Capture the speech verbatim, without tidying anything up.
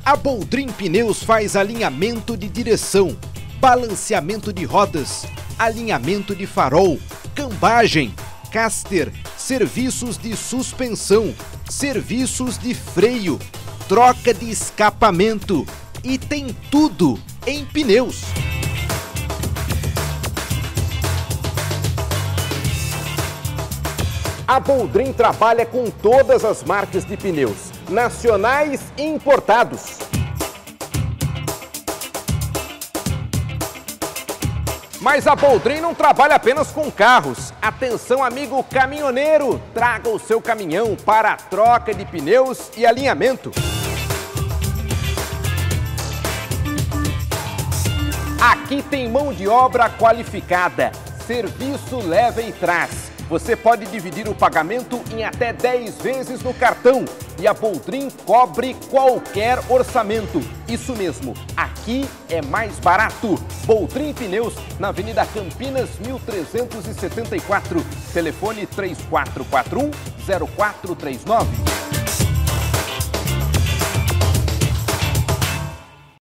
A Boldrin Pneus faz alinhamento de direção, balanceamento de rodas, alinhamento de farol, cambagem, caster, serviços de suspensão, serviços de freio, troca de escapamento e tem tudo em pneus. A Boldrin trabalha com todas as marcas de pneus, nacionais e importados. Mas a Boldrin não trabalha apenas com carros. Atenção, amigo caminhoneiro, traga o seu caminhão para a troca de pneus e alinhamento. Aqui tem mão de obra qualificada, serviço leva e traz. Você pode dividir o pagamento em até dez vezes no cartão e a Boldrin cobre qualquer orçamento. Isso mesmo, aqui é mais barato. Boldrin Pneus, na Avenida Campinas, mil trezentos e setenta e quatro. Telefone três quatro quatro um, zero quatro três nove.